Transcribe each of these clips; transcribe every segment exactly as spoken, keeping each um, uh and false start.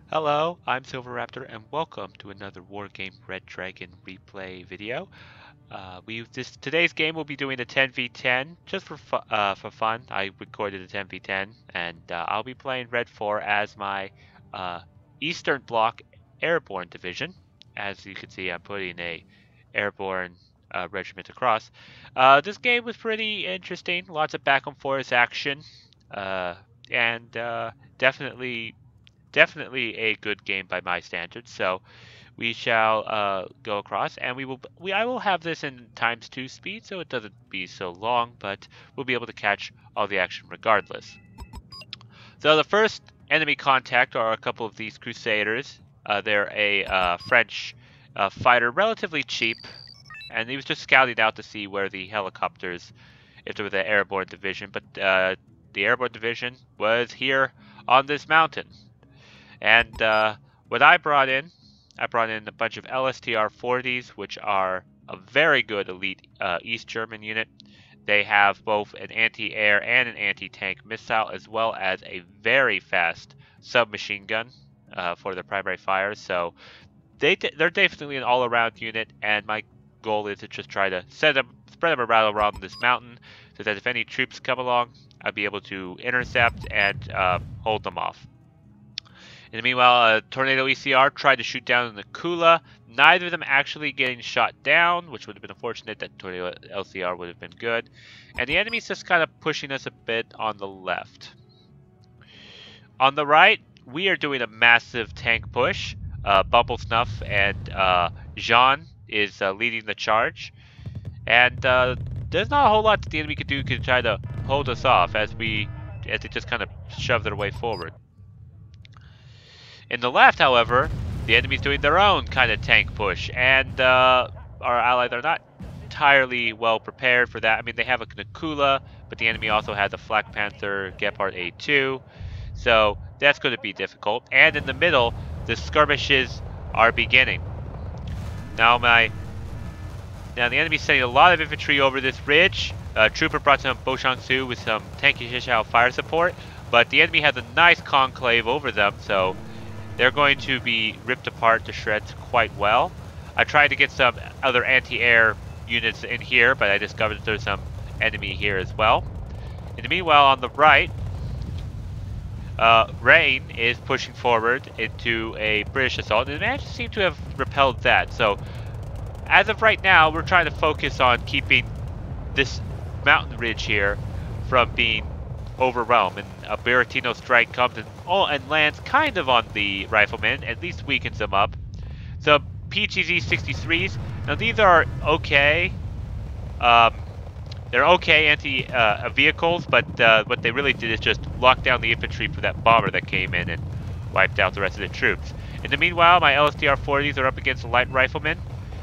Hello, I'm Silver Raptor, and welcome to another Wargame Red Dragon replay video. Uh, we this today's game we'll be doing a ten v ten just for fu uh, for fun. I recorded a ten v ten, and uh, I'll be playing Red four as my uh, Eastern Bloc Airborne Division. As you can see, I'm putting a airborne uh, regiment across. Uh, this game was pretty interesting. Lots of back and forth action, uh, and uh, definitely definitely a good game by my standards. So we shall uh, go across, and we will we I will have this in times two speed, so it doesn't be so long, but we'll be able to catch all the action regardless. So the first enemy contact are a couple of these Crusaders. Uh, they're a uh, French uh, fighter, relatively cheap, and he was just scouting out to see where the helicopters, if there was an airborne division, but uh, the airborne division was here on this mountain. And uh, what I brought in, I brought in a bunch of L S T R forties, which are a very good elite uh, East German unit. They have both an anti-air and an anti-tank missile, as well as a very fast submachine gun uh, for their primary fires. So they they're definitely an all-around unit, and my goal is to just try to set them, spread them around around this mountain, so that if any troops come along, I'll be able to intercept and uh, hold them off. In the meanwhile, uh, Tornado E C R tried to shoot down the Kula, neither of them actually getting shot down, which would have been unfortunate. That Tornado L C R would have been good. And the enemy's just kind of pushing us a bit on the left. On the right, we are doing a massive tank push. Uh, Bumble Snuff and uh, Jean is uh, leading the charge. And uh, there's not a whole lot that the enemy could do to try to hold us off as we as they just kind of shove their way forward. In the left, however, the enemy's doing their own kind of tank push, and uh, our allies are not entirely well prepared for that. I mean, they have a Nakula, but the enemy also has a Flak Panther Gepard A two, so that's going to be difficult. And in the middle, the skirmishes are beginning. Now my now the enemy's sending a lot of infantry over this ridge. Uh, Trooper brought some Boshansu with some tanky Shishao fire support, but the enemy has a nice conclave over them, so they're going to be ripped apart to shreds quite well. I tried to get some other anti-air units in here, but I discovered that there's some enemy here as well. In the meanwhile, on the right, uh, Rain is pushing forward into a British assault, and they seem to have repelled that. So, as of right now, we're trying to focus on keeping this mountain ridge here from being overwhelmed, and a Baratino strike comes and oh and lands kind of on the riflemen, at least weakens them up. So P G Z sixty-threes, now these are okay. Um, they're okay anti uh, vehicles, but uh, what they really did is just lock down the infantry for that bomber that came in and wiped out the rest of the troops. In the meanwhile, my L S T R forties are up against the light riflemen.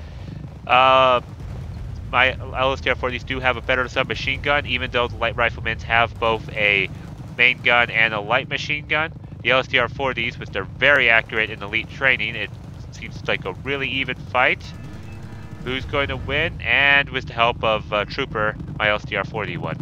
Uh, My L S T R forties do have a better submachine gun, even though the light riflemen have both a main gun and a light machine gun. The L S T R forties, which they're very accurate in elite training, it seems like a really even fight. Who's going to win? And with the help of uh, Trooper, my L S T R forty won.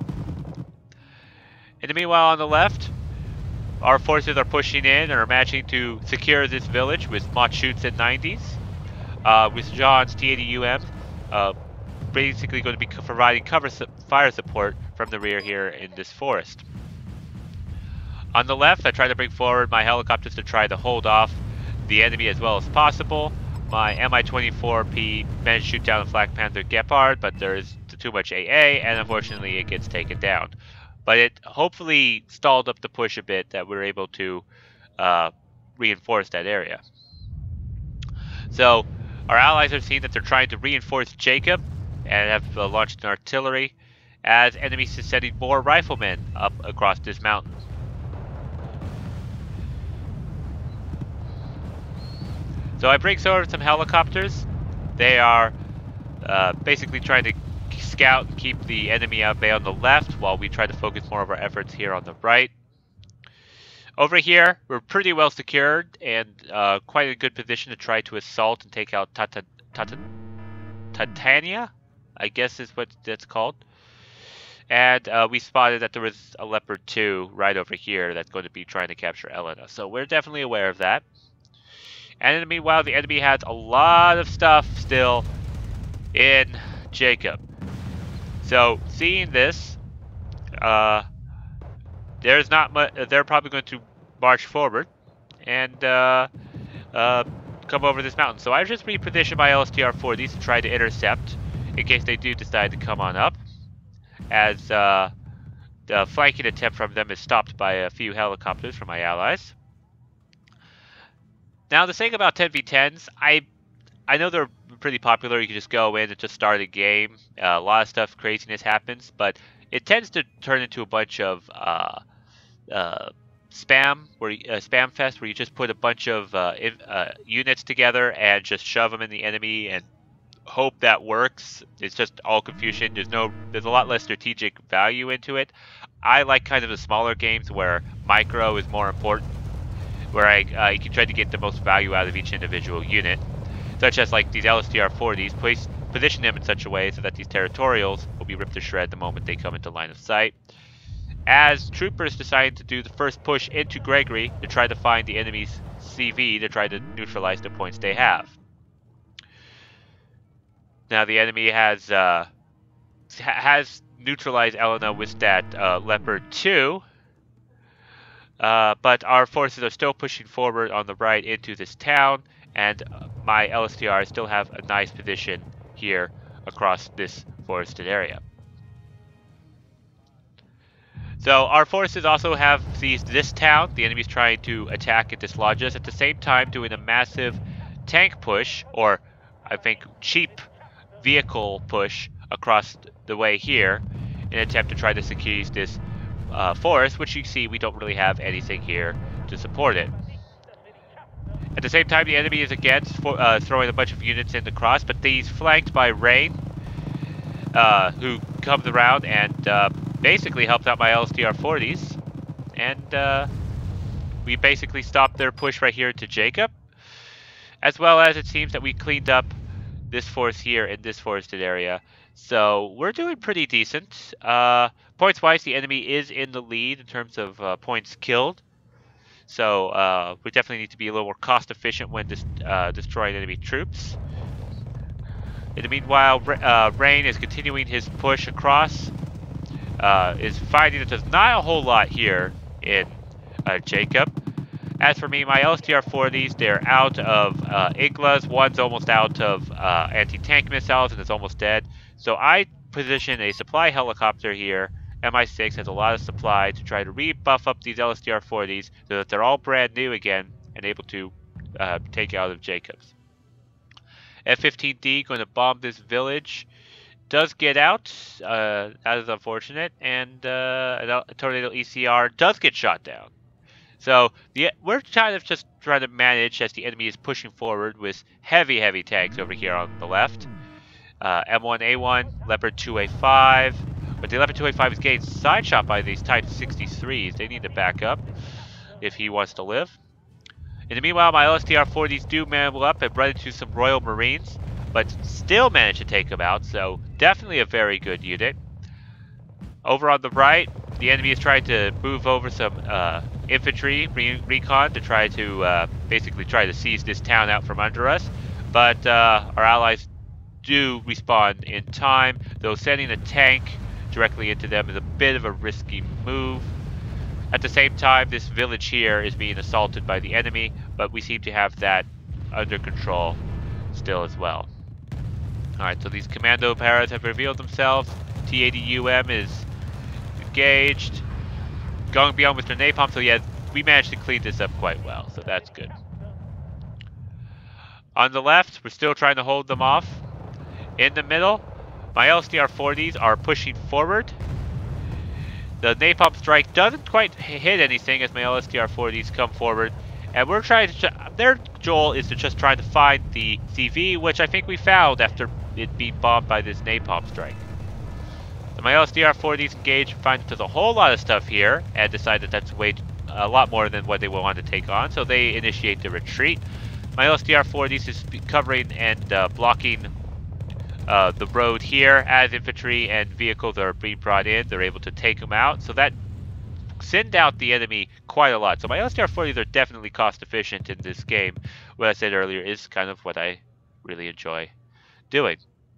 In the meanwhile, on the left, our forces are pushing in and are managing to secure this village with Machutes and nineties. Uh, with John's T eighty U M, uh, basically going to be providing cover su fire support from the rear here in this forest. On the left, I try to bring forward my helicopters to try to hold off the enemy as well as possible. My M I twenty-four P managed to shoot down the Flak Panther Gepard, but there's too much A A, and unfortunately it gets taken down. But it hopefully stalled up the push a bit that we're able to uh, reinforce that area. So our allies have seen that they're trying to reinforce Jacob and have uh, launched an artillery as enemies are sending more riflemen up across this mountain. So I bring forward some helicopters. They are uh, basically trying to scout and keep the enemy at bay on the left while we try to focus more of our efforts here on the right. Over here, we're pretty well secured and uh, quite a good position to try to assault and take out Tata, Tata, Titania, I guess is what that's called. And uh, we spotted that there was a Leopard two right over here that's going to be trying to capture Elena. So we're definitely aware of that. And in the meanwhile, the enemy has a lot of stuff still in Jacob. So seeing this, uh, there's not much. They're probably going to march forward and uh, uh, come over this mountain. So I've just repositioned my L S T R forties to try to intercept in case they do decide to come on up, as uh, the flanking attempt from them is stopped by a few helicopters from my allies. Now the thing about ten v tens, I I know they're pretty popular. You can just go in and just start a game. Uh, a lot of stuff, craziness happens, but it tends to turn into a bunch of uh, uh, spam, where uh, spam fest, where you just put a bunch of uh, in, uh, units together and just shove them in the enemy and hope that works. It's just all confusion. There's no, there's a lot less strategic value into it. I like kind of the smaller games where micro is more important, where I uh, you can try to get the most value out of each individual unit, such as like these L S T R forties. Place position them in such a way so that these territorials will be ripped to shred the moment they come into line of sight. As troopers decide to do the first push into Gregory to try to find the enemy's C V to try to neutralize the points they have. Now the enemy has uh, has neutralized Elena with that uh, Leopard two, uh, but our forces are still pushing forward on the right into this town, and uh, my L S T Rs still have a nice position here across this forested area. So our forces also have seized this town. The enemy's trying to attack and dislodge us, at the same time doing a massive tank push, or I think cheap vehicle push across the way here in an attempt to try to secure this uh, forest, which you see we don't really have anything here to support it. At the same time, the enemy is again for, uh, throwing a bunch of units in the cross, but he's flanked by Rain, uh, who comes around and uh, basically helps out my L S T R forties, and uh, we basically stopped their push right here to Jacob, as well as it seems that we cleaned up this force here in this forested area. So we're doing pretty decent. Uh, points wise, the enemy is in the lead in terms of uh, points killed. So uh, we definitely need to be a little more cost efficient when dis uh, destroying enemy troops. In the meanwhile, uh, Rain is continuing his push across. Uh, is finding that there's not a whole lot here in uh, Jacob. As for me, my L S T R forties, they're out of uh, I G L As. One's almost out of uh, anti-tank missiles and is almost dead. So I position a supply helicopter here. M I six has a lot of supply to try to rebuff up these L S T R forties so that they're all brand new again and able to uh, take out of Jacobs. F fifteen D going to bomb this village. Does get out. Uh, that is unfortunate. And uh, a Tornado E C R does get shot down. So the, we're kind of just trying to manage as the enemy is pushing forward with heavy, heavy tanks over here on the left. Uh, M one A one, Leopard two A five. But the Leopard two A five is getting side shot by these Type sixty-threes. They need to back up if he wants to live. In the meanwhile, my L S T R forties do mammal up and run into some Royal Marines, but still manage to take them out. So definitely a very good unit. Over on the right, the enemy is trying to move over some uh, infantry re recon to try to uh, basically try to seize this town out from under us. But uh, our allies do respawn in time, though sending a tank directly into them is a bit of a risky move. At the same time, this village here is being assaulted by the enemy, but we seem to have that under control still as well. Alright, so these commando paras have revealed themselves. T eighty U M is engaged, going beyond Mister Napalm, so yeah, we managed to clean this up quite well, so that's good. On the left, we're still trying to hold them off. In the middle, my L S T R forties are pushing forward. The napalm strike doesn't quite hit anything as my L S T R forties come forward, and we're trying to. Their goal is to just try to find the C V, which I think we found after it being bombed by this napalm strike. So my L S T R forties engage, find there's a whole lot of stuff here, and decide that that's way a lot more than what they will want to take on. So they initiate the retreat. My L S T R forties is covering and uh, blocking uh, the road here. As infantry and vehicles are being brought in, they're able to take them out. So that send out the enemy quite a lot. So my L S T R forties are definitely cost efficient in this game. What I said earlier is kind of what I really enjoy doing.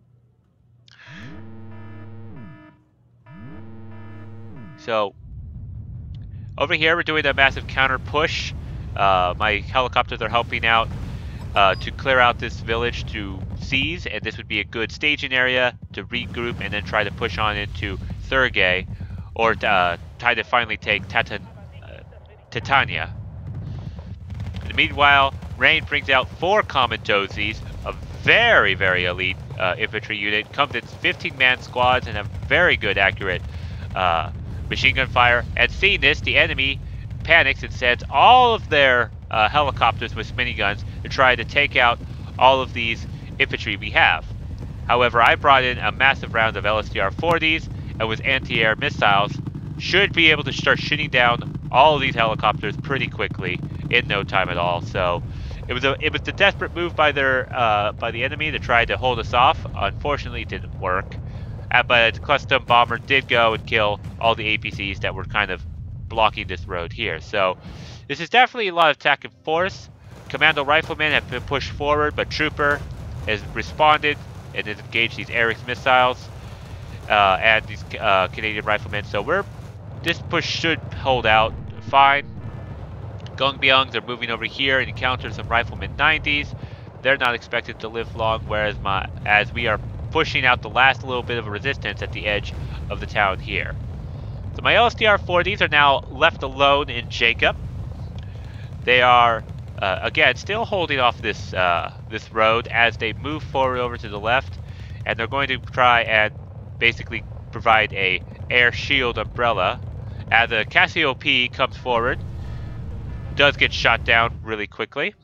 So over here we're doing a massive counter push. Uh, my helicopters are helping out uh, to clear out this village to seize, and this would be a good staging area to regroup and then try to push on into Thurgay, or uh, try to finally take Tatan, uh, Titania. Meanwhile, Rain brings out four Commandosis, a very, very elite uh, infantry unit. Comes in fifteen man squads and have very good, accurate uh, machine gun fire. And seeing this, the enemy panics and sends all of their uh, helicopters with miniguns to try to take out all of these infantry we have. However, I brought in a massive round of L S T R forties, and with anti-air missiles, should be able to start shooting down all of these helicopters pretty quickly in no time at all. So it was a it was a desperate move by their uh, by the enemy to try to hold us off. Unfortunately, it didn't work. Uh, but a custom bomber did go and kill all the A P Cs that were kind of blocking this road here. So this is definitely a lot of attack and force. Commando riflemen have been pushed forward, but Trooper has responded and has engaged these Airix missiles uh, and these uh, Canadian riflemen. So we're this push should hold out fine. Gungbyungs are moving over here and encounter some riflemen nineties. They're not expected to live long, whereas my as we are pushing out the last little bit of a resistance at the edge of the town here. So my L S T R forties are now left alone in Jacob. They are uh, again still holding off this uh, this road as they move forward over to the left, and they're going to try and basically provide a air shield umbrella. As the Cassiope comes forward, does get shot down really quickly,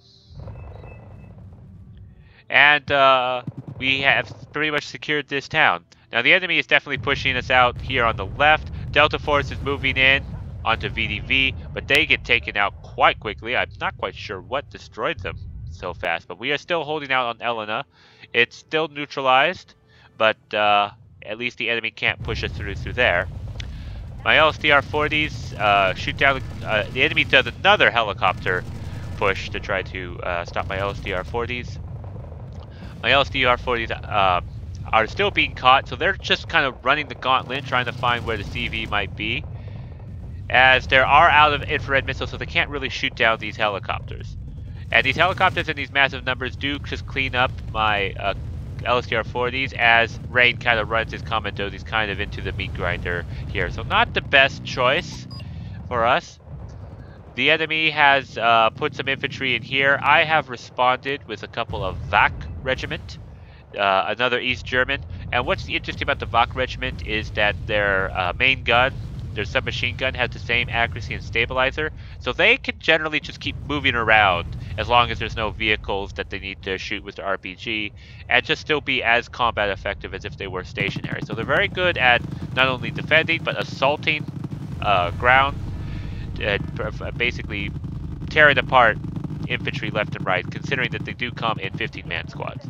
and uh, we have pretty much secured this town. Now the enemy is definitely pushing us out here on the left. Delta Force is moving in onto V D V, but they get taken out quite quickly. I'm not quite sure what destroyed them so fast, but we are still holding out on Elena. It's still neutralized, but uh, at least the enemy can't push us through through there. My L S T R forties uh, shoot down, uh, the enemy does another helicopter push to try to uh, stop my L S T R forties. My L S T R forties uh, are still being caught, so they're just kind of running the gauntlet, trying to find where the C V might be, as there are out of infrared missiles, so they can't really shoot down these helicopters. And these helicopters in these massive numbers do just clean up my uh, L S T R forties as Rain kind of runs his commandos. He's kind of into the meat grinder here. So not the best choice for us. The enemy has uh, put some infantry in here. I have responded with a couple of V A C regiment, uh, another East German. And what's interesting about the V A C regiment is that their uh, main gun, their submachine gun, has the same accuracy and stabilizer. So they can generally just keep moving around as long as there's no vehicles that they need to shoot with the R P G, and just still be as combat effective as if they were stationary. So they're very good at not only defending, but assaulting uh, ground, uh, basically tearing apart infantry left and right, considering that they do come in fifteen man squads.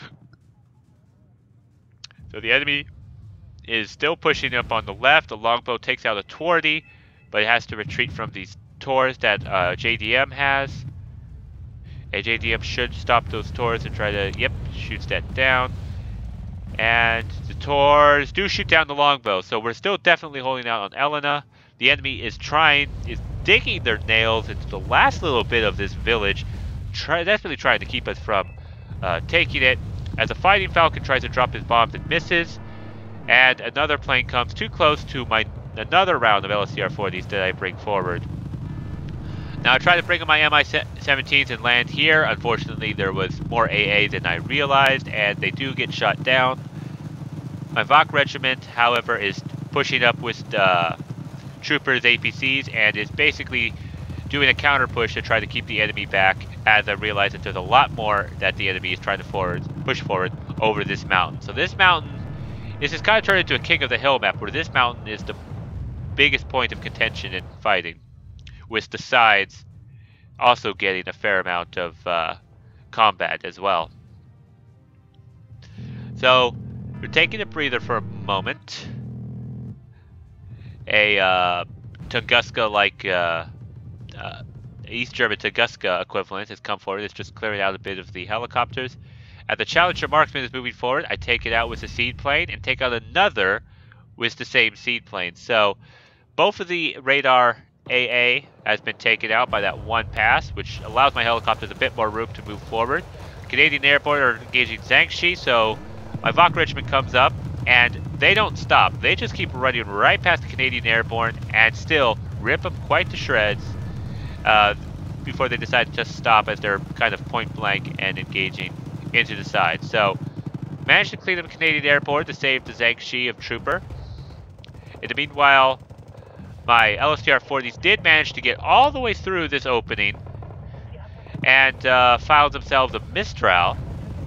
So the enemy is still pushing up on the left. The longbow takes out a Twardy, but it has to retreat from these Tors that uh, J D M has. And J D M should stop those Tors and try to, yep, shoots that down. And the Tors do shoot down the longbow, so we're still definitely holding out on Elena. The enemy is trying, is digging their nails into the last little bit of this village, try, desperately trying to keep us from uh, taking it. As a Fighting Falcon tries to drop his bombs and misses, and another plane comes too close to my another round of L S T R forties that I bring forward. Now I tried to bring in my M I seventeens and land here. Unfortunately, there was more A A than I realized, and they do get shot down. My V A C regiment, however, is pushing up with uh, troopers, A P Cs, and is basically doing a counter push to try to keep the enemy back, as I realize that there's a lot more that the enemy is trying to forward, push forward over this mountain. So this mountain, this is kind of turned into a King of the Hill map, where this mountain is the biggest point of contention in fighting, with the sides also getting a fair amount of uh, combat as well. So We're taking a breather for a moment. A uh, Tunguska-like uh, uh, East German Tunguska equivalent has come forward. It's just clearing out a bit of the helicopters. And the Challenger Marksman is moving forward. I take it out with the seed plane and take out another with the same seed plane. So both of the radar A A has been taken out by that one pass, which allows my helicopters a bit more room to move forward. Canadian Airborne are engaging Zhangxi, so my V O C regiment comes up, and they don't stop. They just keep running right past the Canadian Airborne and still rip them quite to shreds uh, before they decide to just stop as they're kind of point blank and engaging into the side. So, managed to clean up Canadian Airborne to save the Zhangxi of Trooper. In the meanwhile, my L S T R forties did manage to get all the way through this opening and uh, found themselves a Mistral.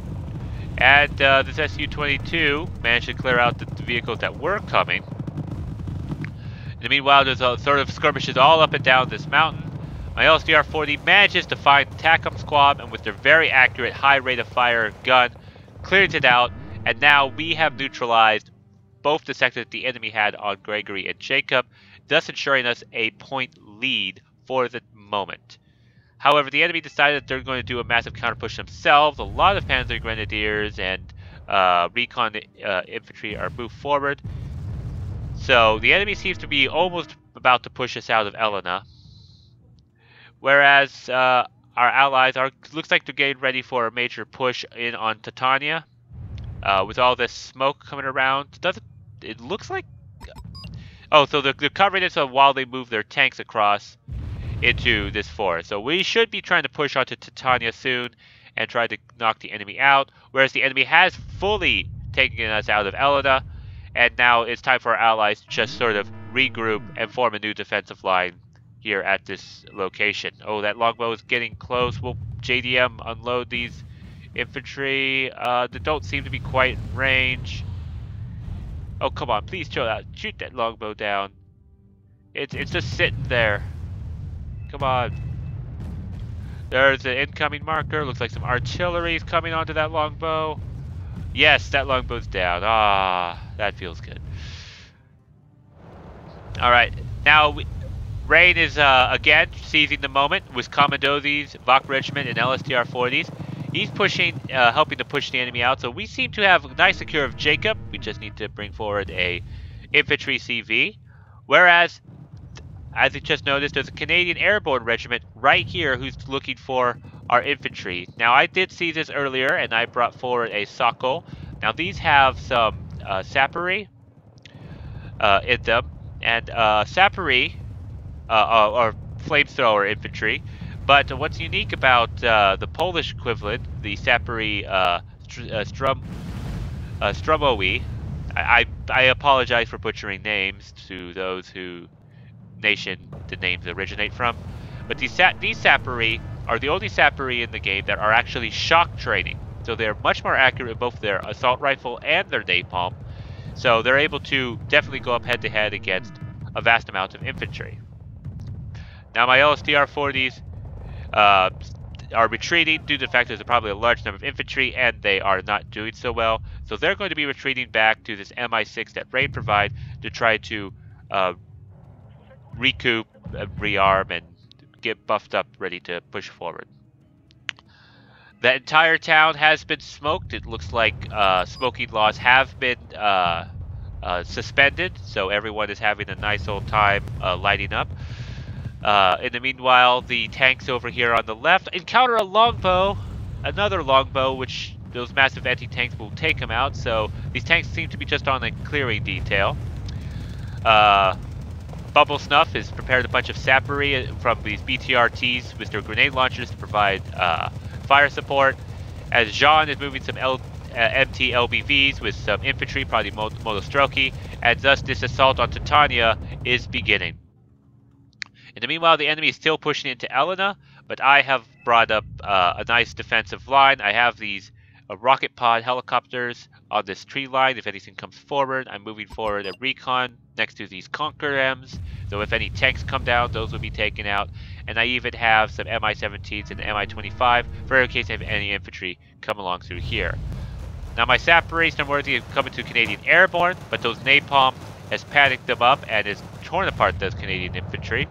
And uh, this S U twenty-two managed to clear out the, the vehicles that were coming. In the meanwhile, there's a sort of skirmishes all up and down this mountain. My L S T R forty manages to find TACOM squad, and with their very accurate high rate of fire gun, clears it out. And now we have neutralized both the sectors that the enemy had on Gregory and Jacob, thus ensuring us a point lead for the moment. However, the enemy decided that they're going to do a massive counter-push themselves. A lot of Panzer Grenadiers and uh, Recon uh, infantry are moved forward. So the enemy seems to be almost about to push us out of Elena. Whereas uh, our allies are looks like they're getting ready for a major push in on Titania. Uh, with all this smoke coming around, doesn't it looks like? Oh, so they're, they're covering it so while they move their tanks across into this forest. So we should be trying to push onto Titania soon and try to knock the enemy out, whereas the enemy has fully taken us out of Elena, and now it's time for our allies to just sort of regroup and form a new defensive line here at this location. Oh, that longbow is getting close. Will J D M unload these infantry uh, that don't seem to be quite in range? Oh, come on, please chill out. Shoot that longbow down. It's, it's just sitting there. Come on. There's an incoming marker. Looks like some artillery is coming onto that longbow. Yes, that longbow's down. Ah, that feels good. Alright, now we, Rain is uh, again seizing the moment with Commandozzi's, V O C Regiment, and L S T R forties. He's pushing, uh, helping to push the enemy out. So we seem to have a nice secure of Jacob. We just need to bring forward a infantry C V. Whereas, as you just noticed, there's a Canadian Airborne Regiment right here who's looking for our infantry. Now, I did see this earlier, and I brought forward a Sokol. Now, these have some uh, Sappery uh, in them, and uh, Sappery, uh, uh, or flamethrower infantry. But what's unique about uh, the Polish equivalent, the Sappery uh, Str uh, Strum uh, Strumowi, I, I I apologize for butchering names to those who nation the names originate from, but these sa these Sappery are the only Sappery in the game that are actually shock training. So they're much more accurate with both their assault rifle and their napalm. So they're able to definitely go up head to head against a vast amount of infantry. Now my L S T R forties uh, are retreating due to the fact that there's probably a large number of infantry and they are not doing so well. So they're going to be retreating back to this M I six that Rain provide to try to uh, recoup, uh, rearm, and get buffed up, ready to push forward. The entire town has been smoked. It looks like uh, smoking laws have been uh, uh, suspended, so everyone is having a nice old time uh, lighting up. Uh, in the meanwhile, the tanks over here on the left encounter a longbow, another longbow, which those massive anti-tanks will take them out, so these tanks seem to be just on a clearing detail. Uh, Bubble Snuff has prepared a bunch of Sappery from these B T R Ts with their grenade launchers to provide uh, fire support, as Jean is moving some L uh, M T L B Vs with some infantry, probably Modostroki, and thus this assault on Titania is beginning. In the meanwhile, the enemy is still pushing into Elena, but I have brought up uh, a nice defensive line. I have these uh, rocket pod helicopters on this tree line. If anything comes forward, I'm moving forward a recon next to these Conquer M's. So if any tanks come down, those will be taken out. And I even have some M I seventeens and M I twenty-five for in case I have any infantry come along through here. Now my Sapper is unworthy of coming to Canadian Airborne, but those napalm has panicked them up and has torn apart those Canadian infantry.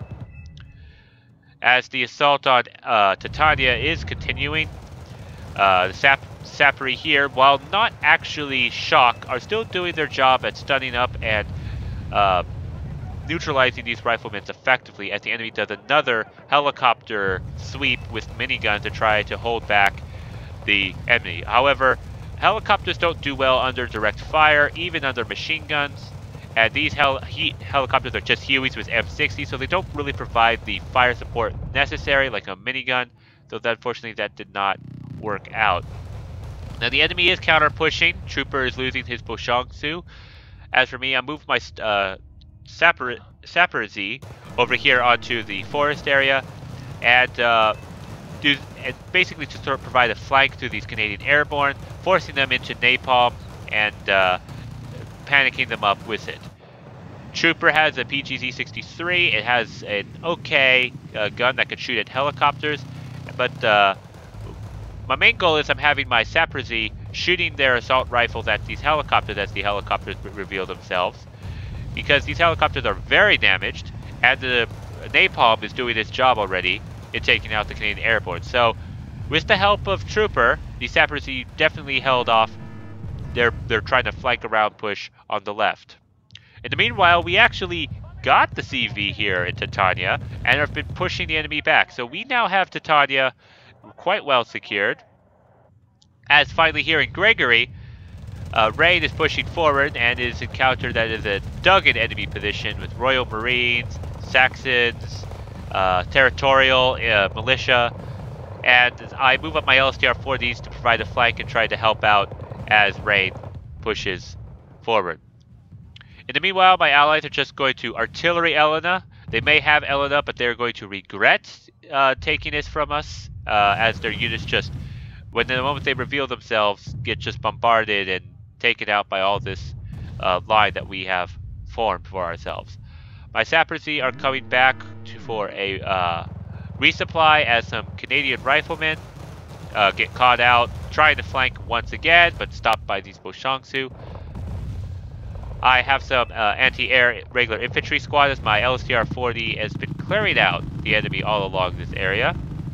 As the assault on uh, Titania is continuing, uh, the Sap Sappery here, while not actually shock, are still doing their job at stunning up and uh, neutralizing these riflemen effectively as the enemy does another helicopter sweep with miniguns to try to hold back the enemy. However, helicopters don't do well under direct fire, even under machine guns. And these hel he helicopters are just Hueys with M sixty, so they don't really provide the fire support necessary like a minigun. So that, unfortunately, that did not work out. Now the enemy is counter pushing. Trooper is losing his Boshangsu. As for me, I moved my uh, Sapper Sapper Z over here onto the forest area, and uh, do and basically to sort of provide a flank to these Canadian Airborne, forcing them into napalm and uh, panicking them up with it. Trooper has a P G Z sixty-three. It has an okay uh, gun that can shoot at helicopters, but uh, my main goal is I'm having my Sapper Z shooting their assault rifles at these helicopters as the helicopters reveal themselves, because these helicopters are very damaged, and the napalm is doing its job already in taking out the Canadian Airborne. So, with the help of Trooper, the Sapper Z definitely held off. They're they're trying to flank around push on the left. In the meanwhile, we actually got the C V here in Titania and have been pushing the enemy back. So we now have Titania quite well secured. As finally here in Gregory, uh, Rain is pushing forward and is encountered that is a dug-in enemy position with Royal Marines, Saxons, uh, Territorial, uh, Militia, and I move up my L S T R forties to provide a flank and try to help out as Rain pushes forward. In the meanwhile, my allies are just going to artillery Elena. They may have Elena, but they're going to regret uh, taking this from us, uh, as their units just, when the moment they reveal themselves, get just bombarded and taken out by all this uh, line that we have formed for ourselves. My Sapper Z are coming back to, for a uh, resupply as some Canadian riflemen uh, get caught out, trying to flank once again, but stopped by these Boshangsu. I have some uh, anti-air regular infantry squad as my L S T R forty has been clearing out the enemy all along this area.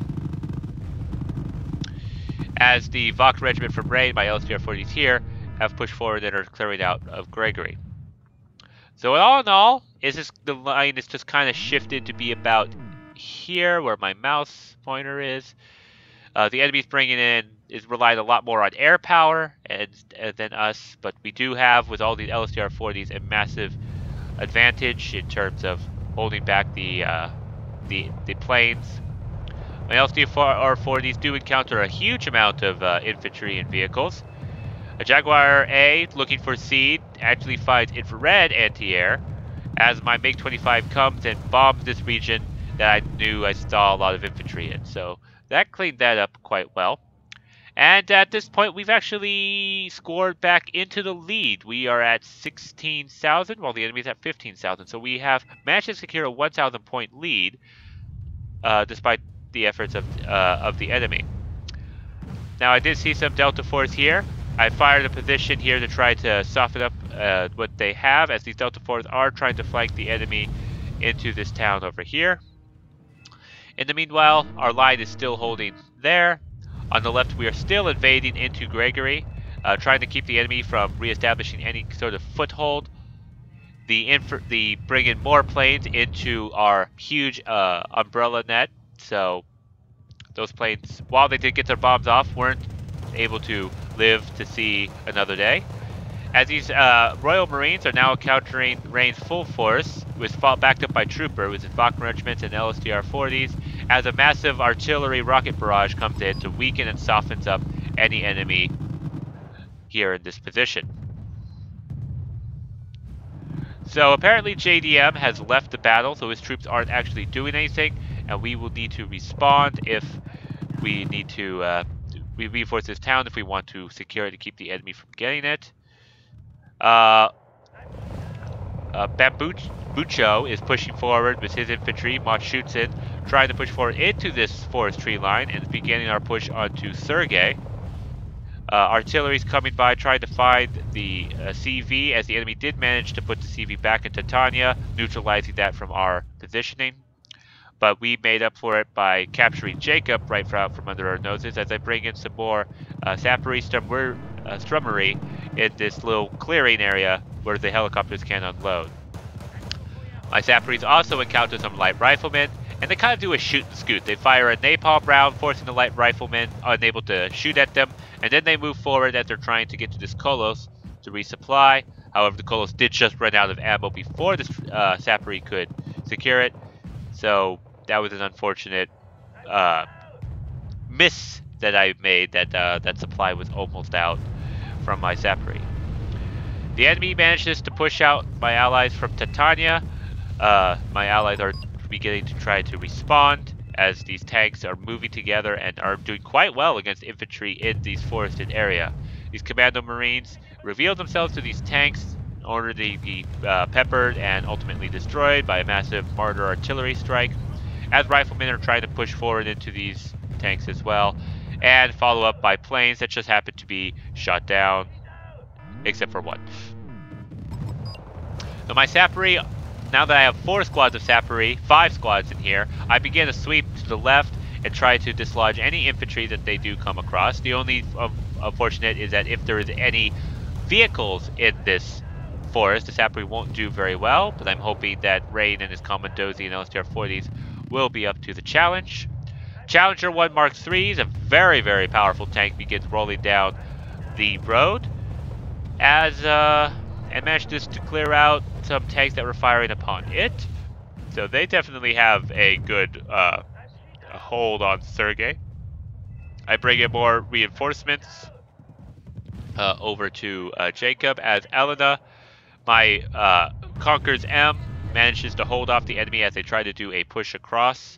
As the Vok regiment from Rain, my L S T R forties here, have pushed forward and are clearing out of Gregory. So all in all, is this, the line is just kind of shifted to be about here where my mouse pointer is. Uh, the enemy's bringing in is relied a lot more on air power and, uh, than us, but we do have, with all these L S T R forties, a massive advantage in terms of holding back the uh, the, the planes. My L S T R forties do encounter a huge amount of uh, infantry and vehicles. A Jaguar A, looking for seed, actually finds infrared anti-air as my MiG twenty-five comes and bombs this region that I knew I saw a lot of infantry in. So that cleaned that up quite well. And at this point, we've actually scored back into the lead. We are at sixteen thousand, while the enemy's at fifteen thousand. So we have managed to secure a one thousand point lead, uh, despite the efforts of, uh, of the enemy. Now, I did see some Delta Force here. I fired a position here to try to soften up uh, what they have, as these Delta Force are trying to flank the enemy into this town over here. In the meanwhile, our line is still holding there. On the left, we are still invading into Gregory, uh, trying to keep the enemy from re-establishing any sort of foothold. The, inf the bring in more planes into our huge uh, umbrella net, so those planes, while they did get their bombs off, weren't able to live to see another day. As these uh, Royal Marines are now encountering Rain's full force, with backed up by Trooper with his Vok regiments and L S T R forties, as a massive artillery rocket barrage comes in to weaken and softens up any enemy here in this position. So apparently J D M has left the battle, so his troops aren't actually doing anything, and we will need to respond if we need to uh, we reinforce this town if we want to secure it to keep the enemy from getting it. Uh, uh, Bambucho is pushing forward with his infantry, Machutsin, trying to push forward into this forest tree line and beginning our push onto Sergei. Uh, artillery's coming by trying to find the uh, C V, as the enemy did manage to put the C V back in Titania, neutralizing that from our positioning. But we made up for it by capturing Jacob right out from under our noses, as I bring in some more uh, Sappery Strummer, uh, Strummery in this little clearing area where the helicopters can unload. My Sapperies also encounter some light riflemen, and they kind of do a shoot and scoot. They fire a napalm round, forcing the light riflemen unable to shoot at them, and then they move forward as they're trying to get to this Kolos to resupply. However, the Kolos did just run out of ammo before this uh, Sappery could secure it, so that was an unfortunate uh, miss that I made, that uh, that supply was almost out from my Sappery. The enemy manages to push out my allies from Titania. Uh, my allies are beginning to try to respond as these tanks are moving together and are doing quite well against infantry in these forested area. These commando marines reveal themselves to these tanks in order to be uh, peppered and ultimately destroyed by a massive mortar artillery strike, as riflemen are trying to push forward into these tanks as well, and follow up by planes that just happen to be shot down, except for one. So my Sappery, now that I have four squads of Sappery, five squads in here, I begin to sweep to the left and try to dislodge any infantry that they do come across. The only uh, unfortunate is that if there is any vehicles in this forest, the Sappery won't do very well, but I'm hoping that Rain and his Commandosi and L S T R forties will be up to the challenge. Challenger one Mark three is a very, very powerful tank, begins rolling down the road as uh, and manages to clear out some tanks that were firing upon it. So they definitely have a good uh, a hold on Sergei. I bring in more reinforcements uh, over to uh, Jacob, as Elena, my uh, Conquerors M, manages to hold off the enemy as they try to do a push across.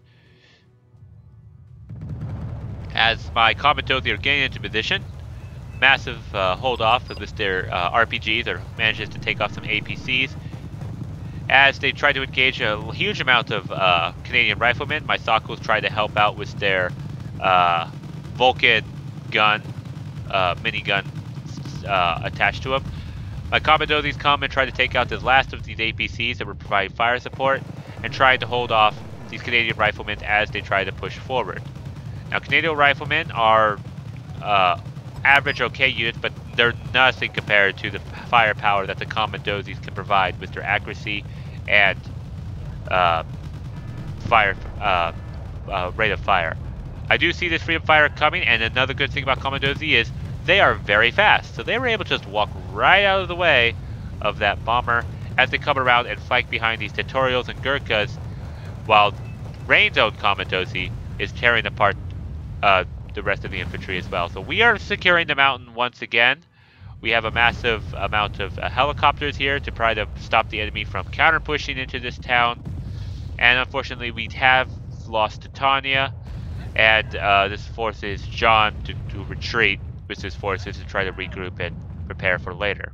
As my Commandosi are getting into position, massive uh, hold off with their uh, R P Gs, or manages to take off some A P Cs. As they try to engage a huge amount of uh, Canadian riflemen, my Sokos try to help out with their uh, Vulcan gun, uh, minigun uh, attached to them. My Commandosis come and try to take out the last of these A P Cs that were providing fire support, and trying to hold off these Canadian riflemen as they try to push forward. Now, Canadian riflemen are uh, average okay units, but they're nothing compared to the firepower that the Commandosis can provide with their accuracy and uh, fire uh, uh, rate of fire. I do see this freedom fire coming, and another good thing about Commandosi is they are very fast, so they were able to just walk right out of the way of that bomber as they come around and flank behind these tutorials and Gurkhas, while Rain's own Commandosi is tearing apart uh, the rest of the infantry as well. So we are securing the mountain once again. We have a massive amount of uh, helicopters here to try to stop the enemy from counter pushing into this town, and unfortunately we have lost Titania, and uh, this forces John to, to retreat with his forces to try to regroup and prepare for later.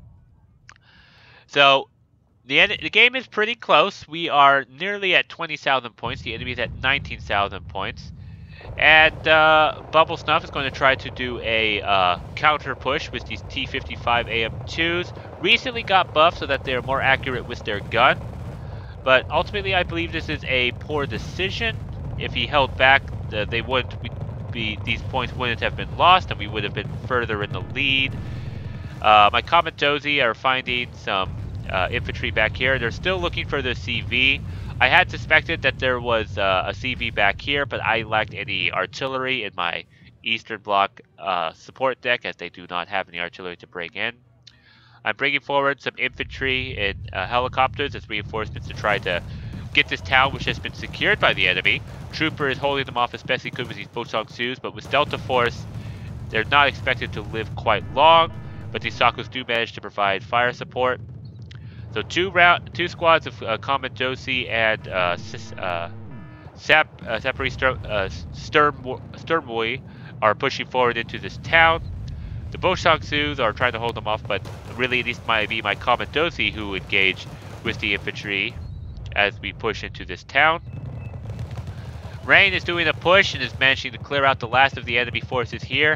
So the, end, the game is pretty close. We are nearly at twenty thousand points. The enemy is at nineteen thousand points. And uh, Bubble Snuff is going to try to do a uh, counter push with these T fifty-five A M twos. Recently got buffed so that they're more accurate with their gun. But ultimately, I believe this is a poor decision. If he held back, uh, they wouldn't be, these points wouldn't have been lost, and we would have been further in the lead. Uh, my Commandosi are finding some uh, infantry back here. They're still looking for the C V. I had suspected that there was uh, a C V back here, but I lacked any artillery in my Eastern Bloc uh, support deck, as they do not have any artillery to bring in. I'm bringing forward some infantry in uh, helicopters as reinforcements to try to get this town, which has been secured by the enemy. Trooper is holding them off as best he could with these Bochong-Sus, but with Delta Force, they're not expected to live quite long, but these Sokos do manage to provide fire support. So two round, two squads of uh, Commandosi and uh, uh, Sap, uh, Sappery Sturm, uh, Sturm, Sturmwoi are pushing forward into this town. The Bochong-Sus are trying to hold them off, but really these might be my Commandosi who engage with the infantry as we push into this town. Rain is doing a push and is managing to clear out the last of the enemy forces here.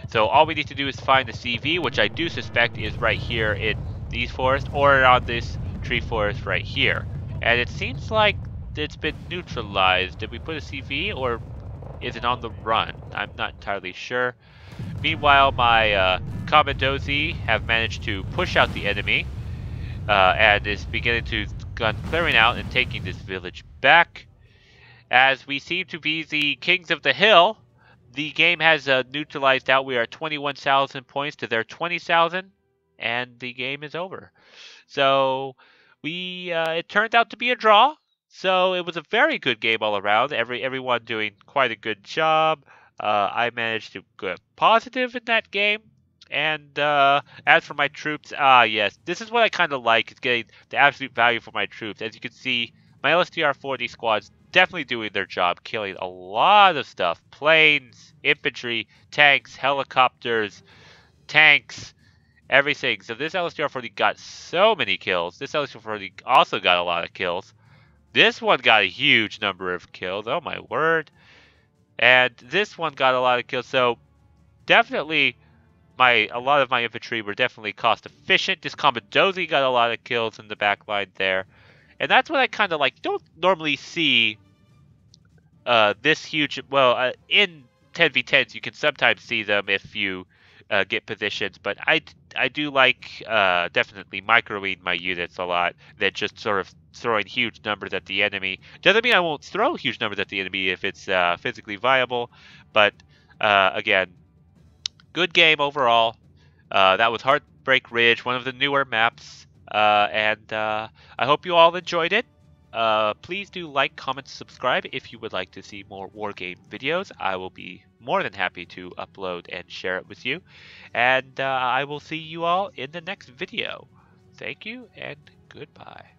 So all we need to do is find the C V, which I do suspect is right here in these forests or on this tree forest right here. And it seems like it's been neutralized. Did we put a C V or is it on the run? I'm not entirely sure. Meanwhile, my uh, Commandozi have managed to push out the enemy uh, and is beginning to gun clearing out and taking this village back. As we seem to be the kings of the hill, the game has uh, neutralized out. We are twenty-one thousand points to their twenty thousand, and the game is over. So we uh, it turned out to be a draw. So it was a very good game all around. Every everyone doing quite a good job. Uh, I managed to go positive in that game. And uh, as for my troops, ah yes, this is what I kind of like, is getting the absolute value for my troops. As you can see, my L S T R forty squads definitely doing their job, killing a lot of stuff. Planes, infantry, tanks, helicopters, tanks, everything. So this L S T R forty got so many kills. This L S T R forty also got a lot of kills. This one got a huge number of kills. Oh my word. And this one got a lot of kills. So definitely my a lot of my infantry were definitely cost efficient. This Commandozi got a lot of kills in the back line there. And that's what I kind of like. You don't normally see uh, this huge... Well, uh, in ten v tens, you can sometimes see them if you uh, get positions. But I, I do like uh, definitely microing my units a lot than just sort of throwing huge numbers at the enemy. Doesn't mean I won't throw huge numbers at the enemy if it's uh, physically viable. But uh, again, good game overall. Uh, that was Heartbreak Ridge, one of the newer maps. Uh, and uh, I hope you all enjoyed it. Uh, please do like, comment, subscribe if you would like to see more Wargame videos. I will be more than happy to upload and share it with you. And uh, I will see you all in the next video. Thank you and goodbye.